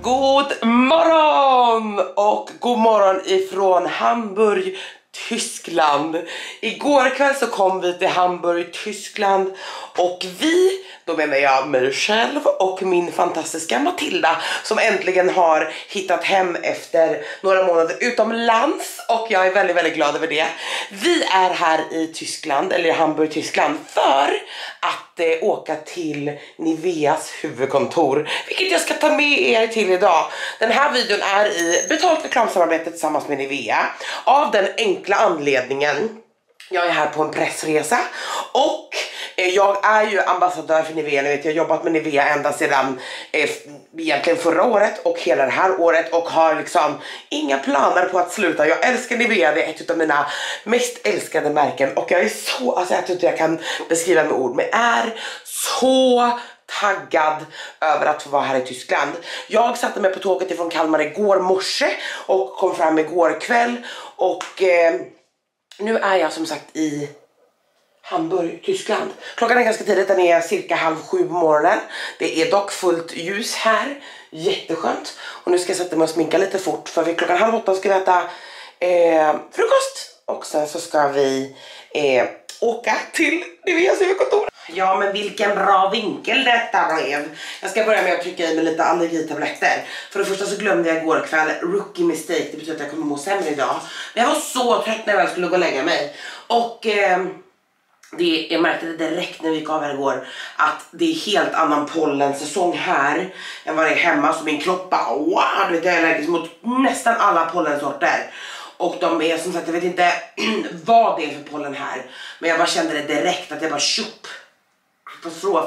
God morgon och god morgon ifrån Hamburg, Tyskland. Igår kväll så kom vi till Hamburg, Tyskland och då menar jag mig själv och min fantastiska Matilda som äntligen har hittat hem efter några månader utomlands och jag är väldigt, väldigt glad över det. Vi är här i Tyskland, eller i Hamburg, Tyskland för att åka till Niveas huvudkontor, vilket jag ska ta med er till idag. Den här videon är i betalt reklamsamarbete tillsammans med Nivea av den enkla anledningen jag är här på en pressresa och jag är ju ambassadör för Nivea. Ni vet, jag har jobbat med Nivea ända sedan egentligen förra året och hela det här året och har liksom inga planer på att sluta. Jag älskar Nivea, det är ett av mina mest älskade märken och jag är så, alltså jag tror inte jag kan beskriva med ord, men är så taggad över att få vara här i Tyskland. Jag satte mig på tåget ifrån Kalmar igår morse och kom fram igår kväll och nu är jag som sagt i Hamburg, Tyskland. Klockan är ganska tidigt, den är cirka 6:30 på morgonen. Det är dock fullt ljus här, jätteskönt. Och nu ska jag sätta mig och sminka lite fort för vid klockan 7:30 ska vi äta frukost. Och sen så ska vi åka till Niveas huvudkontor. Ja, men vilken bra vinkel detta blev. Jag ska börja med att trycka i mig lite allergitabletter. För det första så glömde jag igår kväll, rookie mistake, det betyder att jag kommer må sämre idag. Men jag var så trött när jag skulle gå och lägga mig. Och jag märkte det direkt när vi gick av här igår att det är helt annan pollensäsong här än vad det är hemma. Så min kropp bara, wow, du vet, jag är allergisk mot nästan alla pollensorter. Och de är som sagt, jag vet inte vad det är för pollen här. Men jag bara kände det direkt att jag bara tjopp. Katastrof.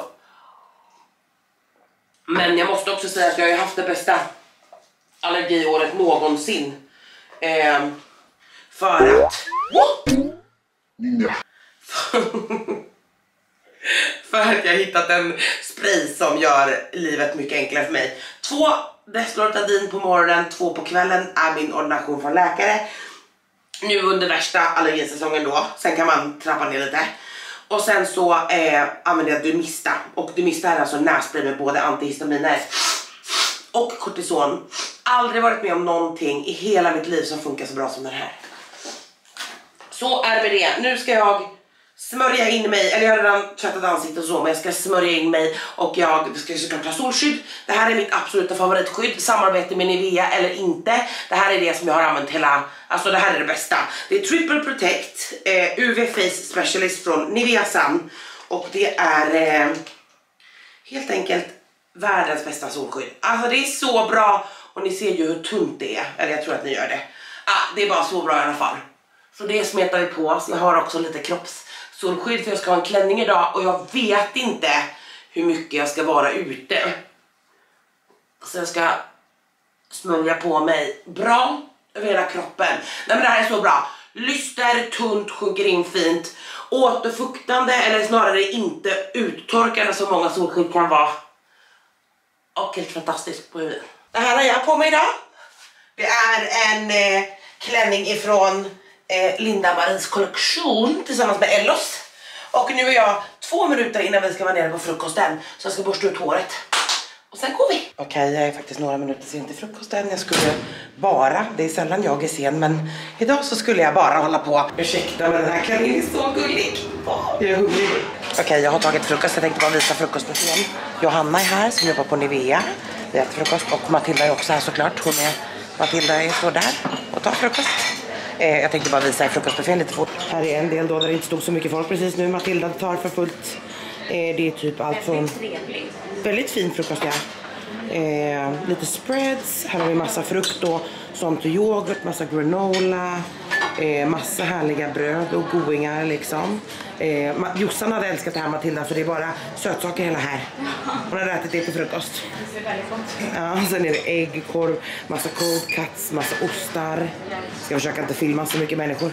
Men jag måste också säga att jag har haft det bästa allergiåret någonsin. För att... för att jag har hittat en spray som gör livet mycket enklare för mig. 2 Deslortadin på morgonen, 2 på kvällen är min ordination från läkare. Nu under värsta allergisäsongen då. Sen kan man trappa ner lite. Och sen så använder jag Dymista. Och Dymista är alltså nässpray med både antihistaminer och kortison. Aldrig varit med om någonting i hela mitt liv som funkar så bra som den här. Så är det med det. Nu ska jag smörja in mig, eller jag har redan tvättat ansiktet och så, men jag ska smörja in mig och jag ska såklart ha solskydd. Det här är mitt absoluta favoritskydd, samarbete med Nivea eller inte. Det här är det som jag har använt hela, alltså det här är det bästa. Det är Triple Protect UV Face Specialist från Nivea Sun och det är helt enkelt världens bästa solskydd. Alltså det är så bra och ni ser ju hur tunt det är, eller jag tror att ni gör det. Det är bara så bra i alla fall. Så det smetar vi på, så jag har också lite kroppssolskydd för jag ska ha en klänning idag och jag vet inte hur mycket jag ska vara ute. Så jag ska smörja på mig bra över hela kroppen. Nej men det här är så bra. Lyster, tunt, sjunker in fint. Återfuktande eller snarare inte uttorkande som många solskydd kan vara. Och helt fantastiskt på huden. Det här har jag på mig idag. Det är en klänning ifrån Linda Maries kollektion tillsammans med Ellos. Och nu är jag 2 minuter innan vi ska vara nere på frukosten. Så jag ska borsta ut håret. Och sen går vi. Okej, jag är faktiskt några minuter sen till frukosten. Jag skulle bara, det är sällan jag är sen, men idag så skulle jag bara hålla på. Ursäkta, men den här klänningen är så gullig. Jag är hungrig. Okej, jag har tagit frukost. Jag tänkte bara visa frukostbuffén. Johanna är här som jobbar på Nivea. Vi äter frukost och Matilda är också här såklart. Matilda står där och tar frukost. Jag tänkte bara visa i frukostbuffén lite fort. Här är en del då där det inte stod så mycket folk precis nu. Matilda tar för fullt. Det är typ allt från... Väldigt fin frukost, ja. Lite spreads. Här har vi massa frukt då. Som till yoghurt, massa granola. Massa härliga bröd och godingar liksom. Jossan hade älskat det här, Matilda, för det är bara sötsaker hela här. Hon har ätit det till frukost. Det ser väldigt gott. Ja, sen är det ägg, korv, massa cold cuts, massa ostar. Ska försöka inte filma så mycket människor.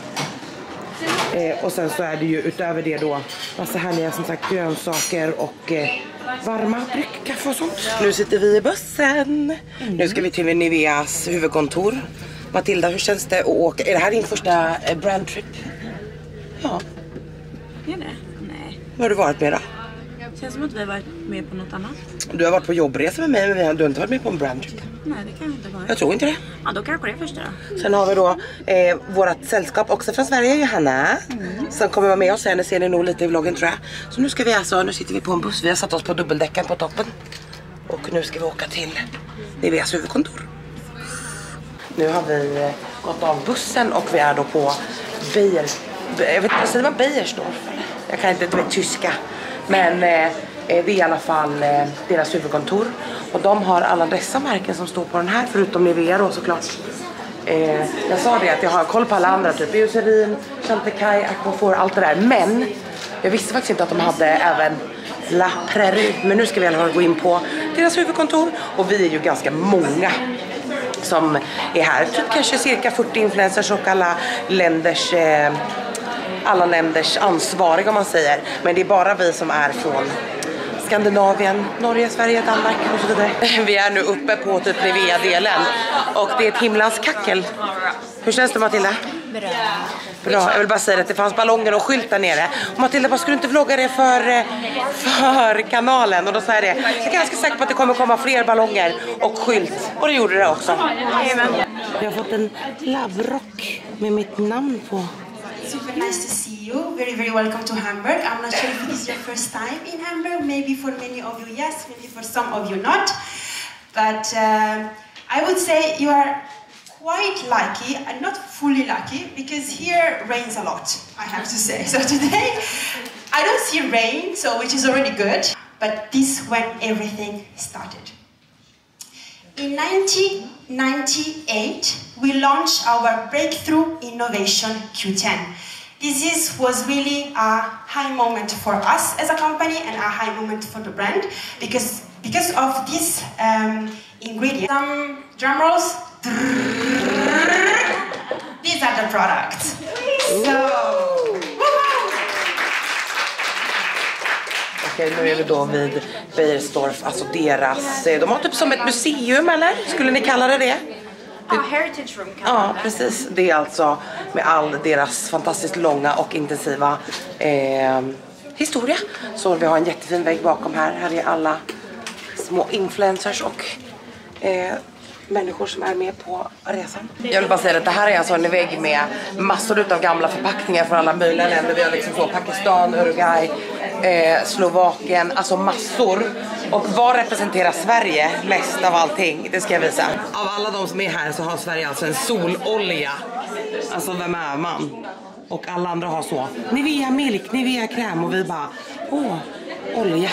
Och sen så är det ju utöver det då massa härliga som sagt grönsaker och varma dryck, kaffe och sånt. Nu sitter vi i bussen. Nu ska vi till Niveas huvudkontor. Matilda, hur känns det att åka? Är det här din första brandtrip? Ja. Är det? Nej. Vad har du varit med då? Känns som att vi har varit med på något annat. Du har varit på jobbresa med mig, men du har inte varit med på en brandtrip. Nej, det kan inte vara. Jag tror inte det. Ja, då kanske det första då. Sen har vi då vårat sällskap också från Sverige, Johanna. Som kommer vara med oss sen, ser ni nog lite i vloggen tror jag. Så nu ska vi alltså, nu sitter vi på en buss, vi har satt oss på dubbeldäcken på toppen. Och nu ska vi åka till Niveas huvudkontor. Nu har vi gått av bussen och vi är då på Beijer. Jag vet inte, säger man Beiersdorf? Jag kan inte vet tyska. Men det är i alla fall deras huvudkontor. Och de har alla dessa märken som står på den här, förutom Nivea då såklart. Jag sa det att jag har koll på alla andra, typ Eucerin, Chantecaille, Aquaphor, allt det där. Men jag visste faktiskt inte att de hade även La Prairie. Men nu ska vi i alla fall gå in på deras huvudkontor. Och vi är ju ganska många som är här. Typ kanske cirka 40 influencers och alla länders ansvariga om man säger. Men det är bara vi som är från Skandinavien, Norge, Sverige, Danmark och så vidare. Vi är nu uppe på typ Nivea-delen. Och det är ett himlans kackel. Hur känns det, Matilda? Bra, jag vill bara säga att det fanns ballonger och skylt där nere. Och Matilda, vad skulle du inte vlogga det för kanalen? Och då sa jag det. Jag är ganska säker på att det kommer komma fler ballonger och skylt. Och det gjorde det också. Jag har fått en lavrock med mitt namn på. Super nice to see you. Very, very welcome to Hamburg. I'm not sure if it is your first time in Hamburg. Maybe for many of you, yes. Maybe for some of you, not. But I would say you are quite lucky, and not fully lucky, because here rains a lot, I have to say. So today, I don't see rain, so which is already good. But this when everything started. In 1998, we launched our breakthrough innovation Q10. This was really a high moment for us as a company and a high moment for the brand because of this ingredient. Some drum rolls. These are the products. Okej, nu är vi då vid Beiersdorf, alltså deras, de har typ som ett museum eller? Skulle ni kalla det? Ja, Heritage Room kan ja, precis. Det är alltså med all deras fantastiskt långa och intensiva historia. Så vi har en jättefin vägg bakom här. Här är alla små influencers och människor som är med på resan. Jag vill bara säga att det här är alltså en vägg med massor av gamla förpackningar från alla möjliga länder. Vi har liksom så Pakistan, Uruguay, Slovakien, alltså massor. Och vad representerar Sverige mest av allting? Det ska jag visa. Av alla de som är här så har Sverige alltså en sololja. Alltså vem är man? Och alla andra har så Nivea milk, Nivea kräm och vi bara olja.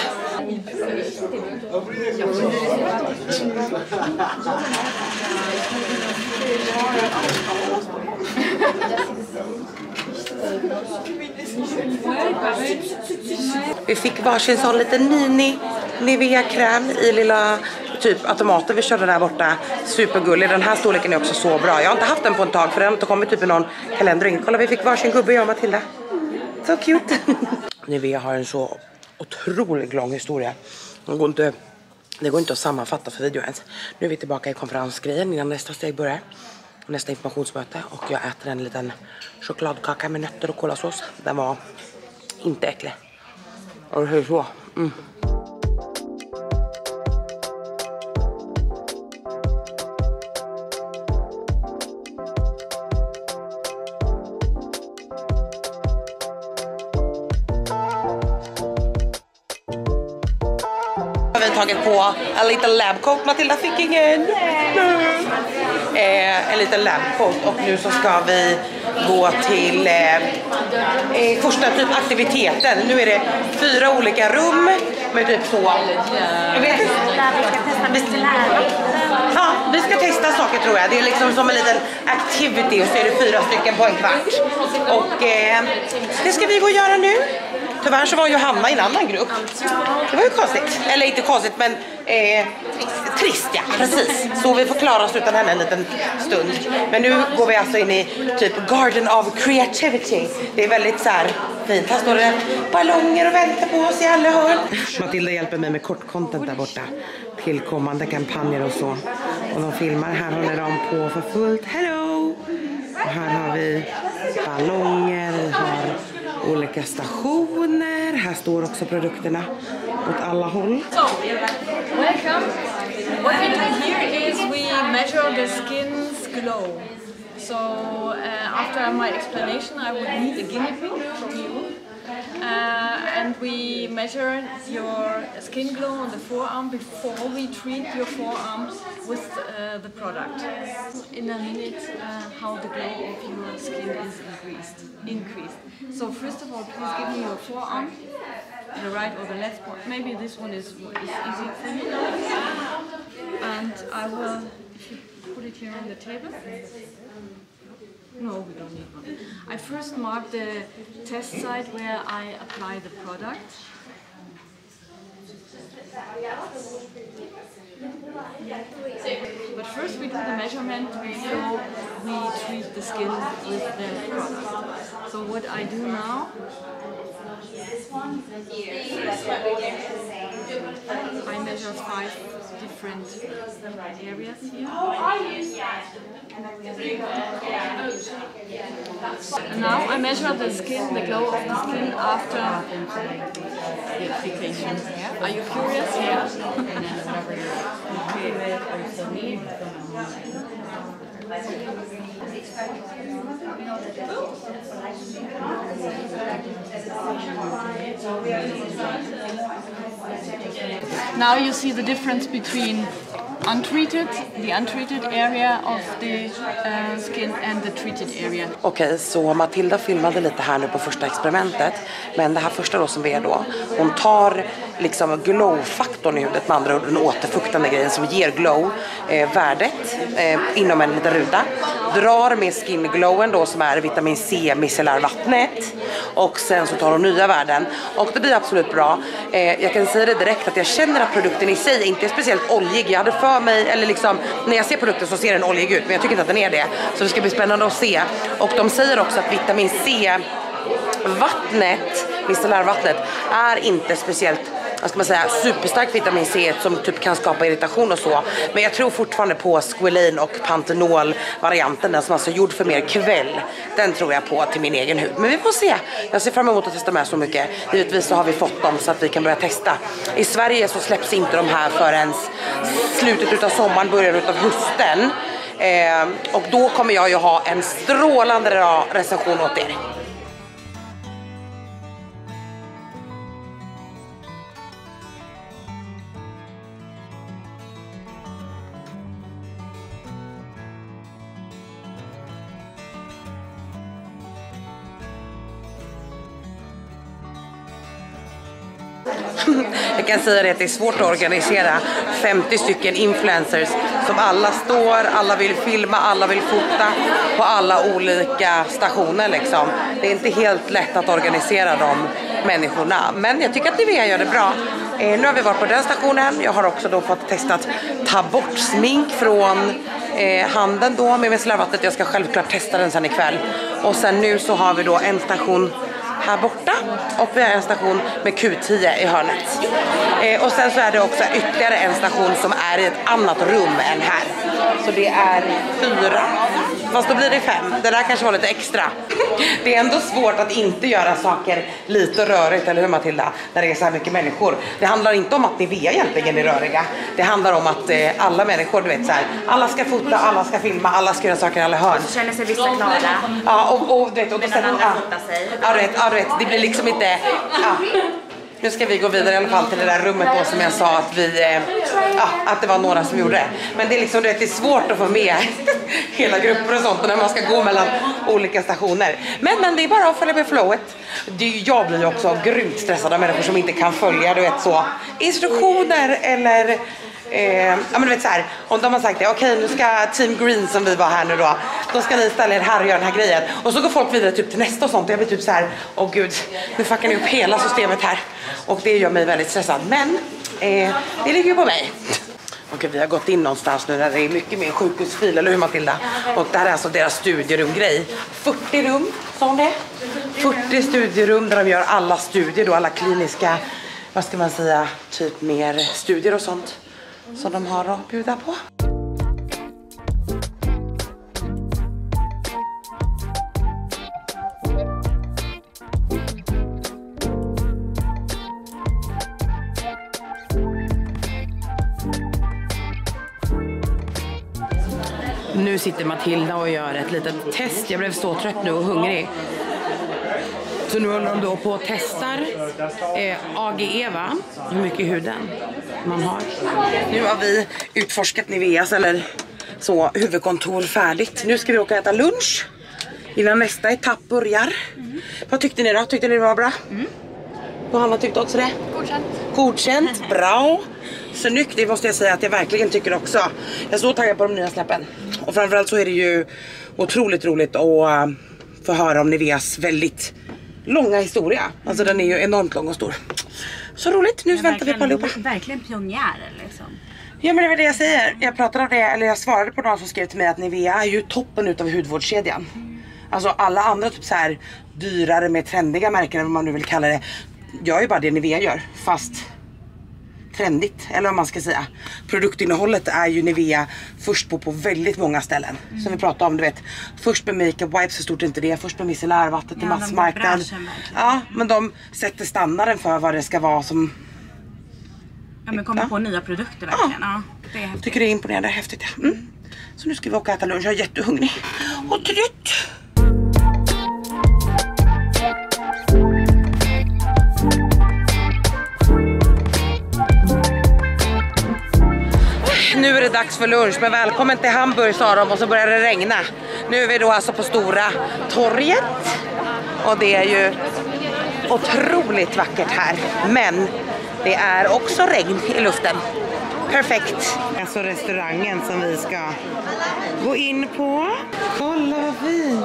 Vi fick varsin sån liten mini Nivea kräm i lilla typ automater vi körde där borta. Supergullig. Den här storleken är också så bra. Jag har inte haft den på en tag för den har inte kommit typ i någon kalender. Kolla, vi fick varsin gubbe, jag och Matilda. Så cute. Nivea har en så otroligt lång historia. Det går inte att sammanfatta för video ens. Nu är vi tillbaka i konferensgrejen innan nästa steg börjar. Nästa informationsmöte. Och jag äter en liten chokladkaka med nötter och kolasås. Den var inte äcklig. Och hur så? Har vi tagit på en liten labcoat. Matilda fick ingen. En liten labcoat. Och nu så ska vi gå till första typ aktiviteten. Nu är det 4 olika rum med typ så. Jag vet inte. Ja, vi ska testa saker tror jag. Det är liksom som en liten activity och så är det 4 stycken på en kvart. Och det ska vi gå och göra nu. Tyvärr så var Johanna i en annan grupp. Det var ju konstigt. Eller inte konstigt men trist ja, precis. Så vi får klara oss utan henne en liten stund. Men nu går vi alltså in i typ Garden of Creativity. Det är väldigt så här fint. Här står det ballonger och väntar på oss i alla hörn. Matilda hjälper mig med kort content där borta. Tillkommande kampanjer och så. Och de filmar. Här håller de på för fullt. Hello! Och här har vi ballonger. Vi har olika stationer. Här står också produkterna. åt alla håll. So, welcome. What we do here is we measure the skin's glow. So, after my explanation, I would need a guinea pig from you. And we measure your skin glow on the forearm before we treat your forearm with the product. In a minute, how the glow of your skin is increased. So first of all, please give me your forearm, the right or the left one. Maybe this one is easy for you. And I will, if you put it here on the table. No, we don't need one. I first mark the test site where I apply the product. But first we do the measurement before we treat the skin with the product. So what I do now, I measure 5 different areas here. And now I measure the skin, the glow of the skin after the application. Are you curious? Yeah. Now you see the difference between the untreated area of the skin and the treated area. Okej, så Matilda filmade lite här nu på första experimentet. Men det här första då som vi är då, hon tar liksom glow-faktorn i huvudet, med andra ord den återfuktande grejen som ger glow, värdet inom en liten ruta. Drar med skin glowen då som är vitamin C, micellärvattnet. Och sen så tar hon nya värden. Och det blir absolut bra. Jag kan säga det direkt att jag känner att produkten i sig inte är speciellt oljig. Jag hade för mig, eller liksom, när jag ser produkten så ser den oljig ut. Men jag tycker inte att den är det. Så det ska bli spännande att se. Och de säger också att vitamin C-vattnet, micellärvattnet, är inte speciellt, vad ska man säga, superstark vitamin C som typ kan skapa irritation och så. Men jag tror fortfarande på squalene och pantenol-varianten, den som alltså är gjord för mer kväll. Den tror jag på till min egen hud. Men vi får se. Jag ser fram emot att testa med så mycket. Givetvis så har vi fått dem så att vi kan börja testa. I Sverige så släpps inte de här förrän slutet utav sommaren, början utav hösten. Och då kommer jag ju ha en strålande recension åt er. Jag kan säga det att det är svårt att organisera 50 stycken influencers som alla alla vill filma, alla vill fota på alla olika stationer liksom. Det är inte helt lätt att organisera de människorna, men jag tycker att Nivea gör det bra. Nu har vi varit på den stationen. Jag har också då fått testat ta bort smink från handen då med micellärvattnet. Jag ska självklart testa den sen ikväll. Och sen nu så har vi då en station här borta och vi har en station med Q10 i hörnet. Och sen så är det också ytterligare en station som är i ett annat rum än här. Så det är 4, fast då blir det 5. Det där kanske var lite extra. Det är ändå svårt att inte göra saker lite rörigt, eller hur Matilda? När det är så här mycket människor. Det handlar inte om att Nivea egentligen är röriga. Det handlar om att alla människor, du vet så här, alla ska fota, alla ska filma, alla ska göra saker i alla hörn. Så känner sig vissa glada. Ja, och du vet, och då medan andra fotar sig. Ja, du vet, det blir liksom inte... Ja. Nu ska vi gå vidare i alla fall till det där rummet då som jag sa att vi... att det var några som gjorde det. Men det är liksom, du vet, det är svårt att få med hela grupper och sånt när man ska gå mellan olika stationer. Men det är bara att följa med flowet. Jag blir ju också grymt stressad av människor som inte kan följa, du vet, så instruktioner eller... ja men du vet så här, om de har sagt det, okej, nu ska Team Green som vi var här nu då ska ni ställa er här och göra den här grejen, och så går folk vidare typ till nästa och sånt, och jag blir typ så här, åh gud, nu fuckar ni upp hela systemet här, och det gör mig väldigt stressad, men det ligger ju på mig. Okej, vi har gått in någonstans nu där det är mycket mer sjukhusfil, eller hur Matilda? Och det här är alltså deras studierumgrej. 40 rum, sa det? 40 studierum där de gör alla studier då, alla kliniska, vad ska man säga, typ mer studier och sånt som de har att bjuda på. Nu sitter Matilda och gör ett litet test. Jag blev så trött nu och hungrig. Så nu håller de då på och testar AGE, va? Hur mycket huden man har. Nu har vi utforskat Niveas eller så huvudkontor färdigt. Nu ska vi åka och äta lunch innan nästa etapp börjar. Vad tyckte ni då? Tyckte ni det var bra? Och Hanna tyckte också det? Godkänt, bra. Snyggt, det måste jag säga att jag verkligen tycker också. Jag är så taggad på de nya släppen. Och framförallt så är det ju otroligt roligt att få höra om Niveas väldigt långa historia. Alltså den är ju enormt lång och stor. Så roligt, nu väntar vi på allihopa. Verkligen pionjärer liksom. Ja, men det var det jag säger. Jag pratade om det, eller jag svarade på någon som skrev till mig att Nivea är ju toppen utav hudvårdskedjan. Alltså alla andra typ så här dyrare, mer trendiga märken, vad man nu vill kalla det, gör ju bara det Nivea gör, fast trendigt, eller vad man ska säga. Produktinnehållet är ju Nivea först på väldigt många ställen. Som vi pratade om, du vet. Först med makeup wipes, så stort inte det. Först med micellärvattnet i massmarknad. Ja, men de sätter standarden för vad det ska vara som... Ja, men kommer på nya produkter verkligen. Ja, det är häftigt. Tycker det är imponerande, häftigt. Ja. Så nu ska vi åka och äta lunch. Jag är jättehungrig och trött. Nu är det dags för lunch, men välkommen till Hamburg, sa de, och så börjar det regna. Nu är vi då alltså på Stora torget och det är ju otroligt vackert här, men det är också regn i luften. Perfekt. Alltså restaurangen som vi ska gå in på. Kolla vad fint.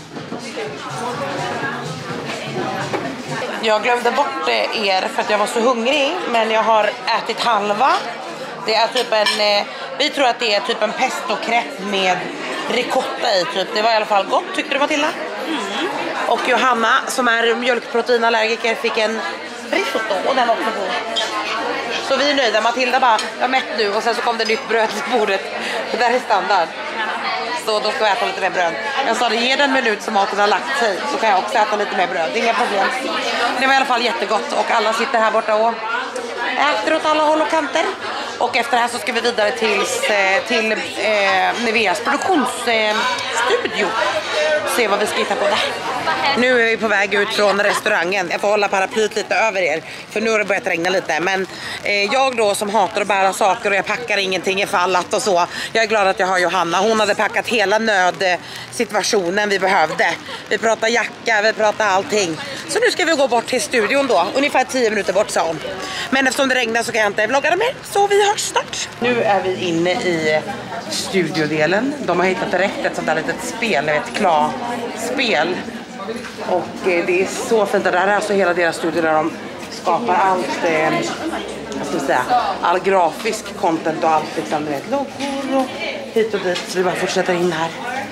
Jag glömde bort er för att jag var så hungrig, men jag har ätit halva. Det är typ vi tror att det är typ en pesto-crepe med ricotta i typ. Det var i alla fall gott, tyckte du Matilda? Och Johanna som är mjölkproteinallergiker fick en risotto och den var också god. Så vi är nöjda. Matilda bara, jag är mätt nu, och sen så kom det nytt bröd till bordet. Det där är standard. Så då ska vi äta lite mer bröd. Jag sa det, ge den minut som maten har lagt sig så kan jag också äta lite mer bröd. Det är inga problem. Det var i alla fall jättegott och alla sitter här borta och äter åt alla håll och kanter. Och efter det här så ska vi vidare till Niveas produktionsstudio. Se vad vi ska hitta på där. Nu är vi på väg ut från restaurangen. Jag får hålla paraplyt lite över er, för nu har det börjat regna lite. Men jag då som hatar att bära saker och jag packar ingenting i fallat och så. Jag är glad att jag har Johanna. Hon hade packat hela nödsituationen vi behövde. Vi pratar jacka, vi pratar allting. Så nu ska vi gå bort till studion då. Ungefär 10 minuter bort, sa hon. Men eftersom det regnar så kan jag inte vlogga det mer. Så vi hörs snart. Nu är vi inne i studiodelen. De har hittat rätt ett sånt där litet spel, ni vet, spel. Och det är så fint. Det där är alltså hela deras studio där de skapar allt, vad ska vi säga, all grafisk content och allt liksom, du vet, loggor och hit och dit. Så vi bara fortsätter in här.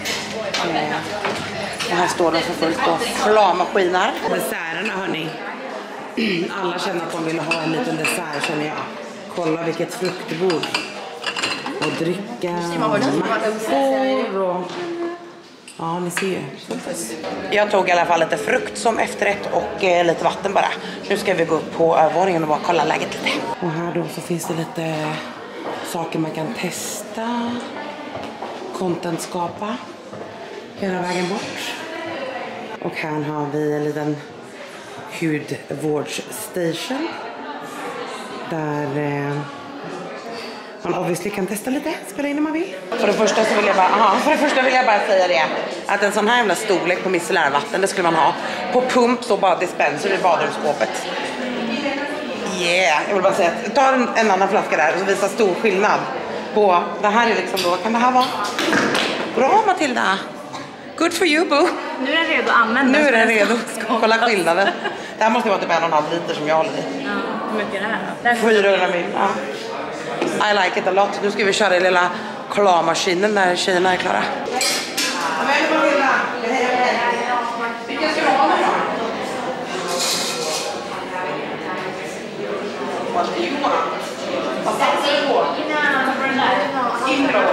Och här står de för fullt och flammaskiner. Desserterna, hörni. Alla känner att de vill ha en liten dessert, känner jag. Kolla vilket fruktbord. Och dricka, mackor och... Ja, ni ser ju. Jag tog i alla fall lite frukt som efterrätt och lite vatten bara. Nu ska vi gå upp på övervåningen och bara kolla läget lite. Och här då så finns det lite saker man kan testa. Content skapa. Hela vägen bort. Och här har vi en liten hudvårdsstation. Där man obviously kan testa lite, spela in om man vill. För det första vill jag bara säga det, att en sån här jävla storlek på micellärvatten, det skulle man ha på pump, så bara dispenser i badrumsskåpet. Yeah, jag vill bara säga att ta en annan flaska där och så visa stor skillnad på, det här är liksom då, kan det här vara bra, Matilda? Good for you, boo. Nu är den redo att använda. Nu är den redo. Kolla skillnaden. Det här måste vara typ 1,5 liter som jag håller i. Ja, hur mycket är det här då? 400 mil, ja. I like it a lot. Nu ska vi köra i lilla klarmaskinen när tjejerna är klara. Vilken ska du ha nu då? What do you want? Vad satsar du på? Inro.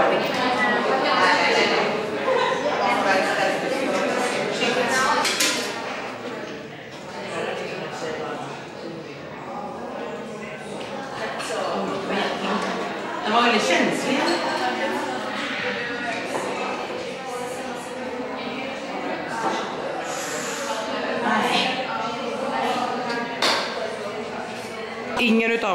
Den var väldigt känslig.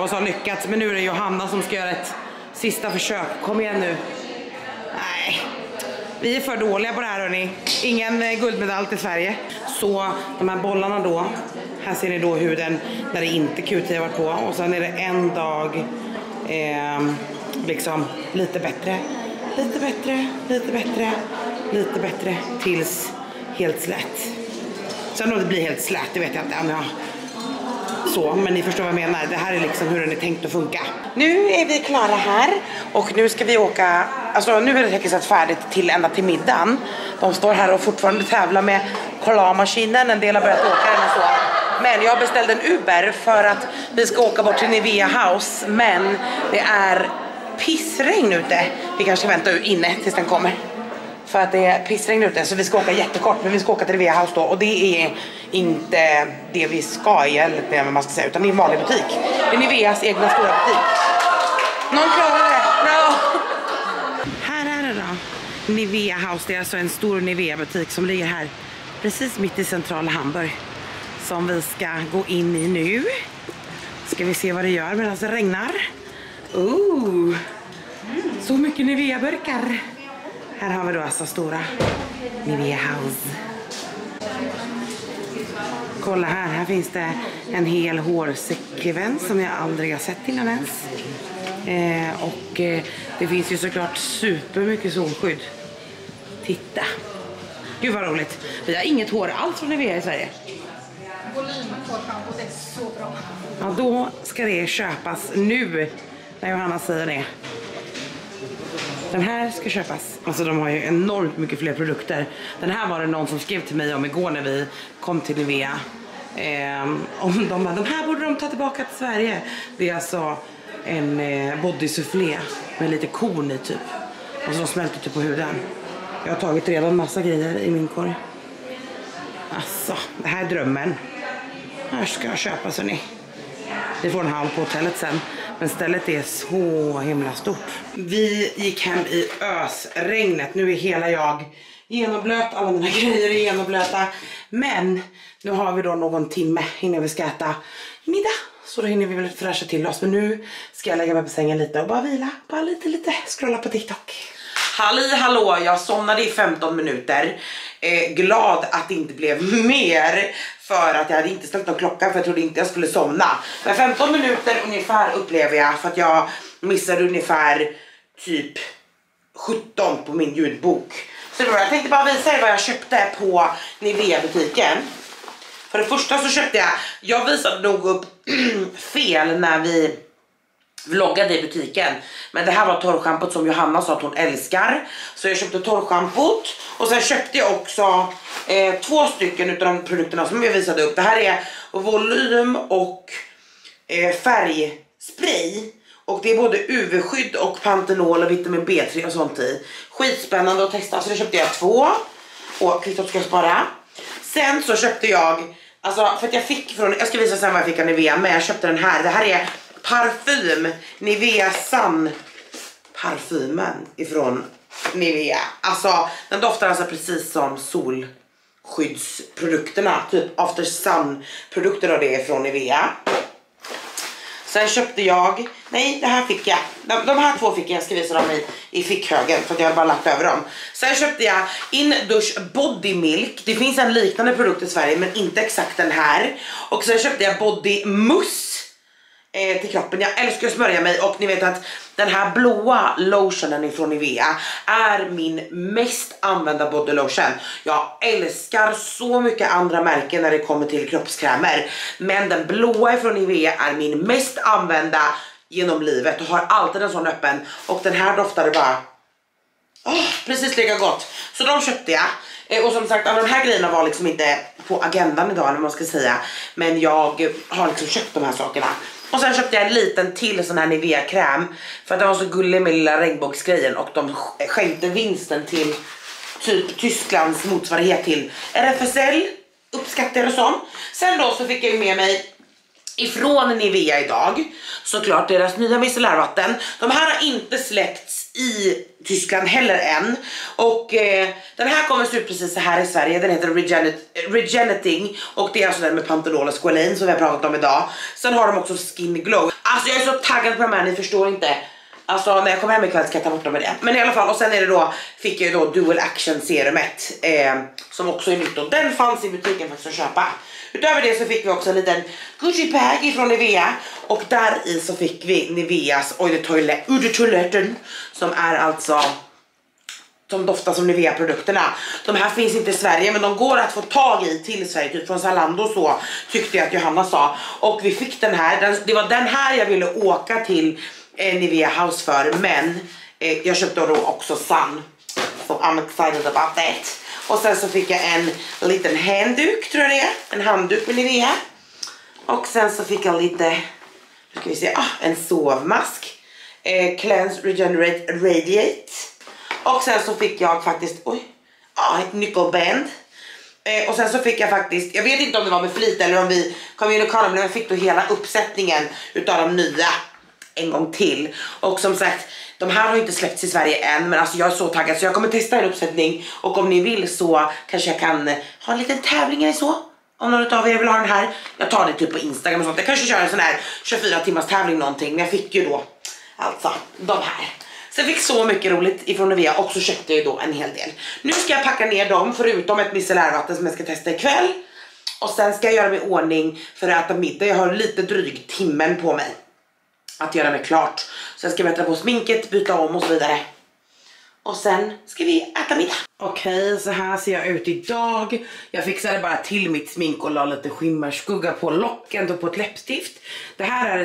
oss har lyckats, men nu är det Johanna som ska göra ett sista försök. Kom igen nu. Nej, vi är för dåliga på det här, hörni. Ingen guldmedalj till Sverige. Så de här bollarna då, här ser ni då huden där det inte QT har varit på. Och sen är det en dag liksom lite bättre, lite bättre, lite bättre, lite bättre tills helt slät. Sen om det blir helt slät, det vet jag inte. Ja, så, men ni förstår vad jag menar. Det här är liksom hur den är tänkt att funka. Nu är vi klara här och nu ska vi åka, alltså nu är det tekniskt färdigt till ända till middagen. De står här och fortfarande tävlar med kollamaskinen. En del har börjat åka den och så. Men jag beställde en Uber för att vi ska åka bort till Nivea House. Men det är pissregn ute. Vi kanske väntar inne tills den kommer. För att det är pissregn ute, så vi ska åka jättekort. Men vi ska åka till Nivea House då. Och det är inte det vi ska i, eller vad man ska säga, utan det är en vanlig butik. Det är Niveas egna stora butik. Någon klarar det? No. Här är det då. Nivea House, det är alltså en stor Nivea butik som ligger här precis mitt i centrala Hamburg. Som vi ska gå in i nu. Ska vi se vad det gör medan det regnar. Så mycket Nivea-burkar. Här har vi då alltså stora Nivea House. Kolla här finns det en hel hårsekvens som jag aldrig har sett innan ens. Det finns ju såklart supermycket solskydd. Titta. Gud vad roligt. Vi har inget hår alls från Nivea i Sverige. Volym-hårschampo, det är så bra. Ja, då ska det köpas nu när Johanna säger det. Den här ska köpas. Alltså de har ju enormt mycket fler produkter. Den här var det någon som skrev till mig om igår när vi kom till Nivea. Om de här borde de ta tillbaka till Sverige. Det är alltså en bodysoufflé med lite korn i typ. Och så de smälter typ på huden. Jag har tagit redan massa grejer i min korg. Alltså, det här är drömmen. Här ska jag köpa, så ni. Vi får en halv på hotellet sen. Men stället är så himla stort. Vi gick hem i ösregnet. Nu är hela jag genomblöt. Alla mina grejer är genomblöta. Men nu har vi då någon timme innan vi ska äta middag. Så då hinner vi väl fräscha till oss. Men nu ska jag lägga mig på sängen lite och bara vila. Bara lite. Scrolla på TikTok. Hallå, jag somnade i 15 minuter. Glad att det inte blev mer. För att jag hade inte ställt någon klocka, för jag trodde inte jag skulle somna. Men 15 minuter ungefär upplever jag. För att jag missade ungefär typ 17 på min ljudbok. Så då, jag tänkte bara visa er vad jag köpte på Nivea-butiken. För det första så köpte jag visade nog upp fel när vi vloggade i butiken. Men det här var torrschampot som Johanna sa att hon älskar. Så jag köpte torrschampot. Och sen köpte jag också 2 stycken utav de produkterna som jag visade upp. Det här är volym och färgspray. Och det är både UV-skydd och pantenol och vitamin B3 och sånt i. Skitspännande att testa. Så det köpte jag 2. Och kvittot ska jag spara. Sen så köpte jag, alltså för att jag fick från, jag ska visa sen vad jag fick av Nivea. Men jag köpte den här. Det här är parfym, Nivea Sun parfymen ifrån Nivea. Alltså den doftar alltså precis som solskyddsprodukterna, typ After Sun produkter, och det är från Nivea. Sen köpte jag, nej det här fick jag, de här 2 fick jag ska visa dem i fickhögen för att jag hade bara lagt över dem. Sen köpte jag Indush Body Milk. Det finns en liknande produkt i Sverige men inte exakt den här. Och sen köpte jag Body Mousse till kroppen. Jag älskar att smörja mig, och ni vet att den här blåa lotionen ifrån Nivea är min mest använda body lotion. Jag älskar så mycket andra märken när det kommer till kroppskrämer, men den blåa ifrån Nivea är min mest använda genom livet och har alltid en sån öppen, och den här doftade bara precis lika gott. Så de köpte jag. Och som sagt, alla de här grejerna var liksom inte på agendan idag, eller man ska säga. Men jag har liksom köpt de här sakerna. Och sen köpte jag en liten till sån här Nivea-kräm. För att den var så gullig med lilla regnbågsgrejen. Och de skänkte vinsten till typ Tysklands motsvarighet till RFSL. Uppskattar och sånt. Sen då så fick jag med mig ifrån Nivea idag. Såklart deras nya micellärvatten. De här har inte släppts i Tyskland heller än. Och den här kommer se ut precis så här i Sverige. Den heter Regeneting. Och det är alltså den med Panthenol och Squalane som vi har pratat om idag. Sen har de också Skin Glow. Alltså jag är så taggad på de här, ni förstår inte. Alltså när jag kommer hem ikväll ska jag ta bort dem med det. Men i alla fall, och sen är det då, fick jag ju då Dual Action serumet som också är nytt. Och den fanns i butiken faktiskt att köpa. Utöver det så fick vi också en liten Gucci bag från Nivea. Och där i så fick vi Niveas Eau de Toilette som är alltså, som doftar som Nivea-produkterna. De här finns inte i Sverige, men de går att få tag i till Sverige, typ från Zalando så, tyckte jag att Johanna sa. Och vi fick den här, det var den här jag ville åka till Nivea House för, men jag köpte då också Sun. So I'm excited about that. Och sen så fick jag en liten handduk, tror jag det är. En handduk med Nivea. Och sen så fick jag lite, nu ska vi se, en sovmask. Cleanse, Regenerate, Radiate. Och sen så fick jag faktiskt, ett nyckelband. Och sen så fick jag faktiskt, jag vet inte om det var med flit eller om vi kom in och kollade, men jag fick då hela uppsättningen utav de nya en gång till. Och som sagt, de här har inte släppts i Sverige än, men alltså jag är så taggad så jag kommer testa en uppsättning. Och om ni vill så kanske jag kan ha en liten tävling eller så. Om någon av er vill ha den här. Jag tar det typ på Instagram och sånt. Jag kanske kör en sån här 24 timmars tävling någonting. Men jag fick ju då alltså de här. Så jag fick så mycket roligt ifrån Nivea. Och så köpte jag då en hel del. Nu ska jag packa ner dem förutom ett micellärvatten som jag ska testa ikväll. Och sen ska jag göra mig i ordning för att äta middag. Jag har lite dryg timmen på mig att göra mig klart. Sen ska vi äta på sminket, byta om och så vidare. Och sen ska vi äta middag. Okej, så här ser jag ut idag. Jag fixade bara till mitt smink och la lite skimmerskugga på locken och på ett läppstift. Det här är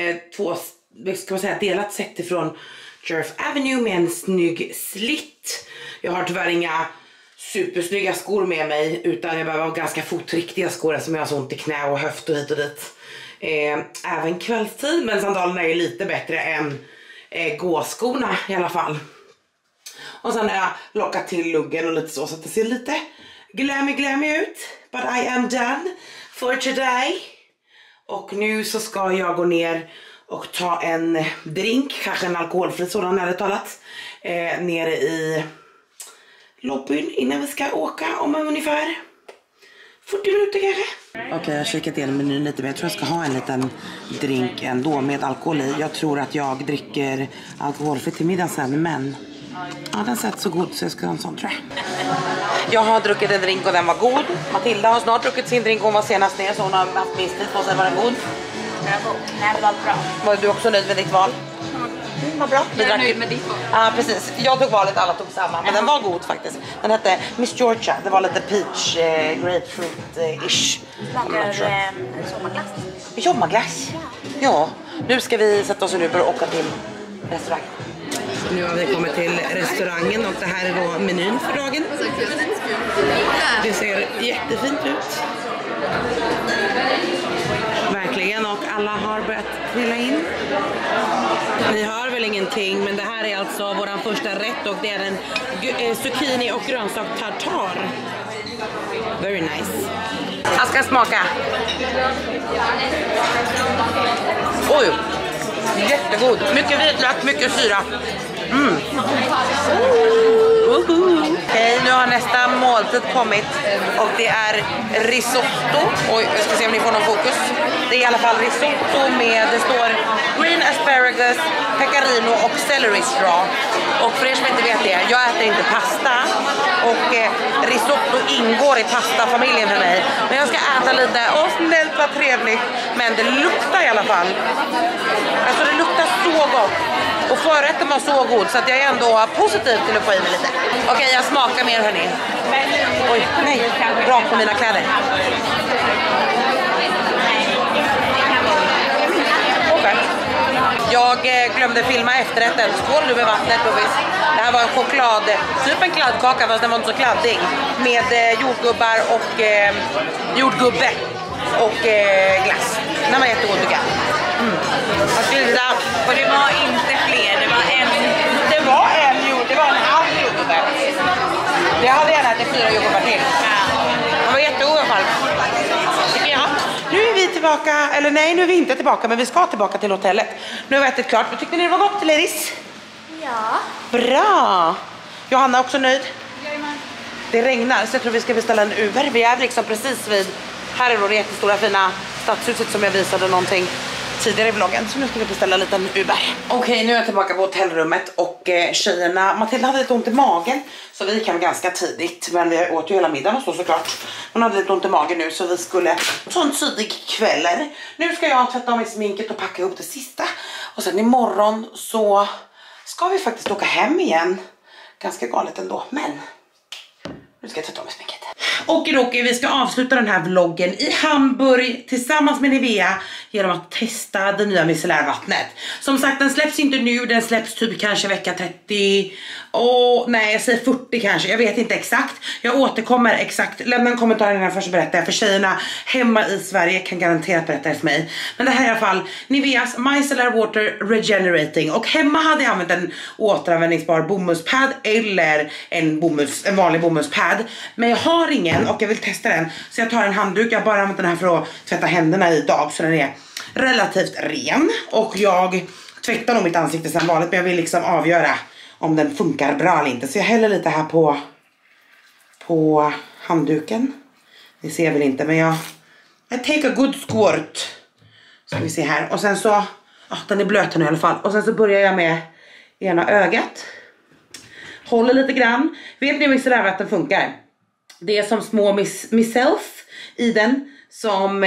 ett delat set ifrån Jerf Avenue med en snygg slitt. Jag har tyvärr inga supersnygga skor med mig, utan jag behöver ha ganska fotriktiga skor som jag har så ont i knä och höft och hit och dit. Även kvällstid, men sandalerna är ju lite bättre än gåskorna i alla fall. Och sen har jag lockat till luggen och lite så att det ser lite glammy ut. But I am done for today. Och nu så ska jag gå ner och ta en drink, kanske en alkoholfri sådan ärligt talat, nere i lobbyn innan vi ska åka om ungefär 40 minuter kanske. Okej, jag har kikat igenom menyn lite, men jag tror jag ska ha en liten drink ändå med alkohol i. Jag tror att jag dricker alkoholfritt till middag sen, men ja, den sett så god så jag ska ha en sån, tror jag. Jag har druckit en drink och den var god. Matilda har snart druckit sin drink och hon var senast ner, så hon har haft minst tid på sig. Var den god? Nej, det var bra. Var du också nöjd med ditt val? Vad bra. Jag är nöjd med ditt val. Ja, precis. Jag tog valet, alla tog samma. Men den var god faktiskt. Den hette Miss Georgia. Det var lite peach, grapefruit-ish. Smakar sommarglass. Sommarglass? Ja. Nu ska vi sätta oss och nu och åka till restaurangen. Nu har vi kommit till restaurangen och det här är då menyn för dagen. Det ser jättefint ut. Verkligen, och alla har börjat trilla in. Ni hör väl ingenting, men det här är alltså våran första rätt och det är en zucchini och grönsak tartar. Very nice. Jag ska smaka. Oj, jättegod. Mycket vitlök, mycket syra. Okej, nu har nästa måltid kommit och det är risotto. Oj, jag ska se om ni får någon fokus. Det är i alla fall risotto med, det står green asparagus, pecorino och celery straw. Och för er som inte vet det, jag äter inte pasta och risotto ingår i pastafamiljen för mig. Men jag ska äta lite, snällt vad trevligt. Men det luktar i alla fall. Alltså det luktar så gott. Och förrätten var så god så att jag är ändå positiv till att få i mig lite. Okej, jag smakar mer hörni. Oj, nej, rakt på mina kläder. Okej. Jag glömde filma efterrätten. Skål nu med vattnet. Det här var en choklad, typ en kladdkaka fast den var inte så kladdig. Med jordgubbar och jordgubbe och glass. Den var jättegod tycker jag. Och det var inte fler, det var en halv jordgubbe. Jag hade gärna ätit 4 jordgubbar till. Den var jättegod i alla fall. Tycker jag. Nu är vi tillbaka tillbaka, eller nej nu är vi inte tillbaka, men vi ska tillbaka till hotellet. Nu har vi ätit klart. Tyckte ni det var gott, ladies? Ja. Bra! Johanna är också nöjd. Jajamän. Det regnar så jag tror vi ska beställa en Uber. Vi är liksom precis vid, här är då det jättestora fina stadshuset som jag visade någonting tidigare i vloggen. Så nu ska vi beställa en liten Uber. Okej, nu är jag tillbaka på hotellrummet och tjejerna, Matilda hade lite ont i magen så vi gick hem ganska tidigt. Men vi åt ju hela middagen och så såklart. Hon hade lite ont i magen nu så vi skulle ta en tidig kväll. Nu ska jag tvätta av mig sminket och packa ihop det sista. Och sen imorgon så ska vi faktiskt åka hem igen. Ganska galet ändå, men nu ska jag tvätta av mig sminket. Och vi ska avsluta den här vloggen i Hamburg tillsammans med Nivea genom att testa det nya micellärvattnet. Som sagt, den släpps inte nu, den släpps typ kanske vecka 30. Nej, jag säger 40 kanske, jag vet inte exakt. Jag återkommer exakt, lämna en kommentar innan jag först berättar. För tjejerna hemma i Sverige kan garanterat berätta det för mig. Men det här är i alla fall Niveas Micellar Water Regenerating. Och hemma hade jag använt en återanvändningsbar bomullspad eller en vanlig bomullspad. Men jag har ingen och jag vill testa den. Så jag tar en handduk, jag har bara använt den här för att tvätta händerna idag. Så den är relativt ren. Och jag tvättar nog mitt ansikte som vanligt, men jag vill liksom avgöra om den funkar bra eller inte. Så jag häller lite här på handduken. Det ser väl inte, men I take a good squirt. Ska vi se här. Och sen så, den är blöt nu i alla fall. Och sen så börjar jag med ena ögat. Håller lite grann. Vet ni hur micellärvatten funkar? Det är som små micelles i den som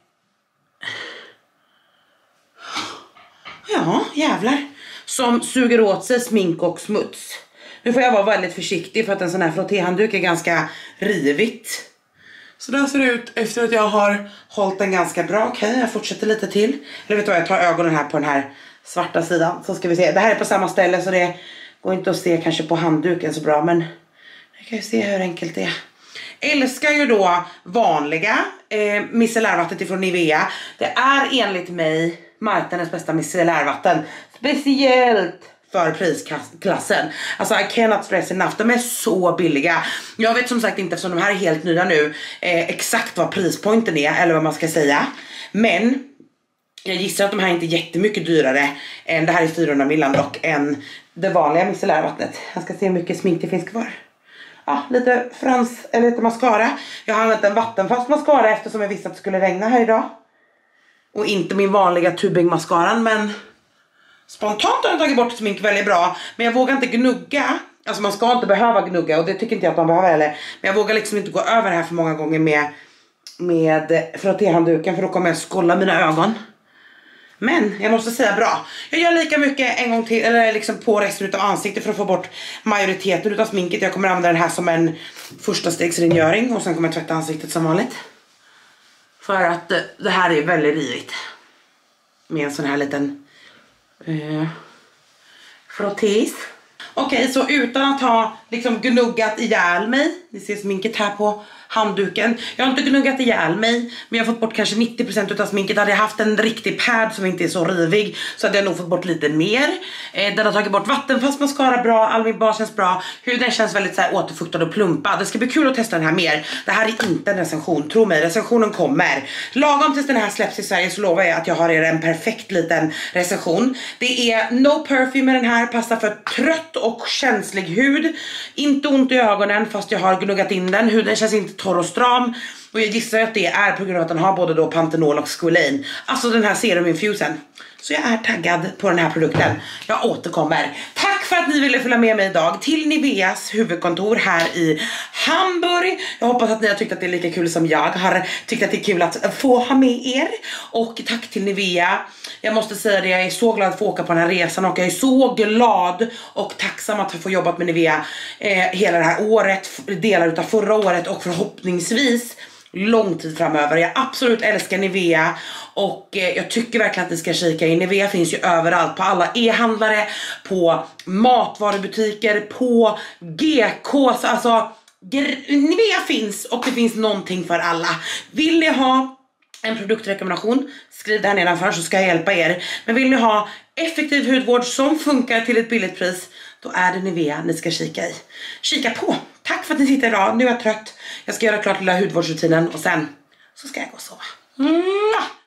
ja, jävlar. Som suger åt sig smink och smuts. Nu får jag vara väldigt försiktig för att en sån här frottéhandduk är ganska rivigt. Så där ser det ut efter att jag har hållit den ganska bra. Okej, jag fortsätter lite till. Eller vet du vad, jag tar ögonen här på den här svarta sidan. Så ska vi se, det här är på samma ställe så det går inte att se kanske på handduken så bra. Men jag kan ju se hur enkelt det är. Älskar ju då vanliga micellärvattnet ifrån Nivea. Det är enligt mig marknadens bästa micellärvatten. Speciellt för prisklassen. Alltså I cannot stress enough. De är så billiga. Jag vet som sagt inte, eftersom de här är helt nya nu, exakt vad prispointen är eller vad man ska säga. Men jag gissar att de här inte är jättemycket dyrare än, det här är 400 ml dock, än det vanliga micellärvattnet. Jag ska se hur mycket smink det finns kvar. Ja, lite frans eller lite mascara. Jag har använt en vattenfast mascara eftersom jag visste att det skulle regna här idag. Och inte min vanliga tubing mascaran, men spontant har jag tagit bort smink väldigt bra. Men jag vågar inte gnugga. Alltså man ska inte behöva gnugga, och det tycker inte jag att man behöver heller. Men jag vågar liksom inte gå över här för många gånger med frottéhandduken, för då kommer jag skålla mina ögon. Men jag måste säga bra. Jag gör lika mycket en gång till, eller liksom på resten av ansiktet för att få bort majoriteten av sminket. Jag kommer använda den här som en första stegsrengöring och sen kommer jag tvätta ansiktet som vanligt. För att det här är väldigt rivigt. Med en sån här liten frottés. Okej, så utan att ha liksom gnuggat ihjäl mig. Ni ser sminket här på handduken. Jag har inte gnuggat ihjäl mig, men jag har fått bort kanske 90% av sminket. Hade jag haft en riktig pad som inte är så rivig så hade jag nog fått bort lite mer. Den har tagit bort vattenfast mascara bra, all min bas känns bra. Huden känns väldigt så här återfuktad och plumpad. Det ska bli kul att testa den här mer. Det här är inte en recension, tro mig, recensionen kommer. Lagom tills den här släpps i Sverige så lovar jag att jag har en perfekt liten recension. Det är no perfume med den här, passar för trött och känslig hud. Inte ont i ögonen fast jag har gnuggat in den. Huden känns inte torr och stram. Och jag gissar att det är på grund av att den har både då Panthenol och Squalane. Alltså den här seruminfusen. Så jag är taggad på den här produkten. Jag återkommer. Tack för att ni ville följa med mig idag till Niveas huvudkontor här i Hamburg. Jag hoppas att ni har tyckt att det är lika kul som jag har tyckt att det är kul att få ha med er. Och tack till Nivea. Jag måste säga det, jag är så glad att få åka på den här resan och jag är så glad och tacksam att få jobbat med Nivea hela det här året, delar utav förra året och förhoppningsvis lång tid framöver. Jag absolut älskar Nivea och jag tycker verkligen att ni ska kika in. Nivea finns ju överallt, på alla e-handlare, på matvarubutiker, på GK, alltså Nivea finns och det finns någonting för alla. Vill ni ha en produktrekommendation, skriv där nedanför så ska jag hjälpa er. Men vill ni ha effektiv hudvård som funkar till ett billigt pris, då är det Nivea ni ska kika på. Tack för att ni sitter idag, nu är jag trött. Jag ska göra klart lilla hudvårdsrutinen och sen så ska jag gå och sova.